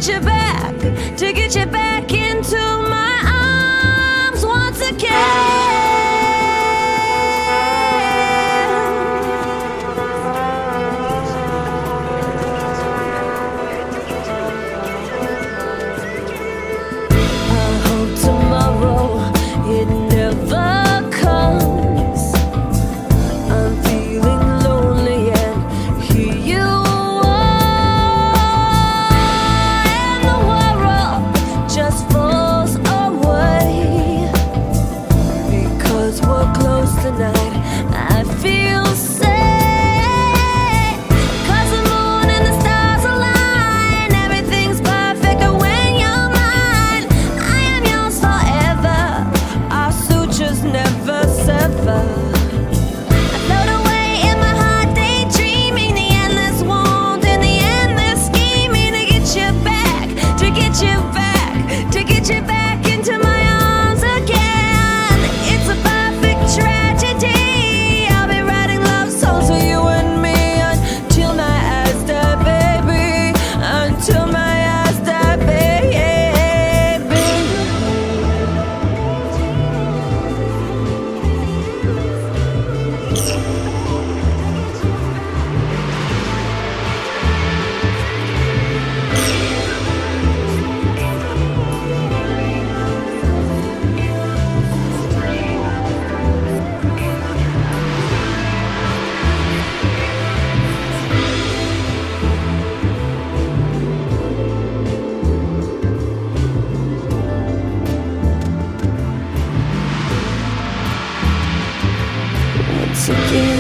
get you back, to get you back into my arms once again. I hope tomorrow it never comes. I'm feeling lonely and here you are, and the world just falls away because we're close tonight. I feel safe 'cause the moon and the stars align. Everything's perfect when you're mine. I am yours forever. Our sutures never sever. I float away in my heart, daydreaming the endless want and the endless scheming to get you back, to get you back, to get you back into my arms again. It's a perfect tragedy. I'll be writing love songs for you and me until my eyes die, baby. Until my eyes die, baby. Once again.